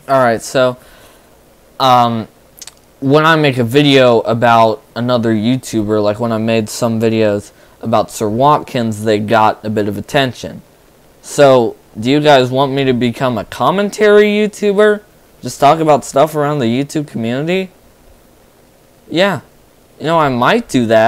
Alright, so, when I make a video about another YouTuber, like when I made some videos about Sir Watkins, they got a bit of attention. So, do you guys want me to become a commentary YouTuber? Just talk about stuff around the YouTube community? Yeah. You know, I might do that.